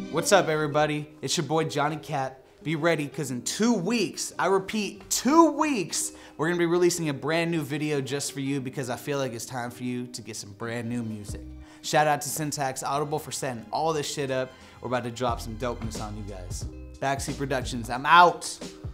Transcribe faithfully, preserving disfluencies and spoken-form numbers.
What's up, everybody? It's your boy Johnny Kap. Be ready, because in two weeks, I repeat, two weeks, we're gonna be releasing a brand new video just for you, because I feel like it's time for you to get some brand new music. Shout out to Syntax Audible for setting all this shit up. We're about to drop some dopeness on you guys. Backseat Productions, I'm out.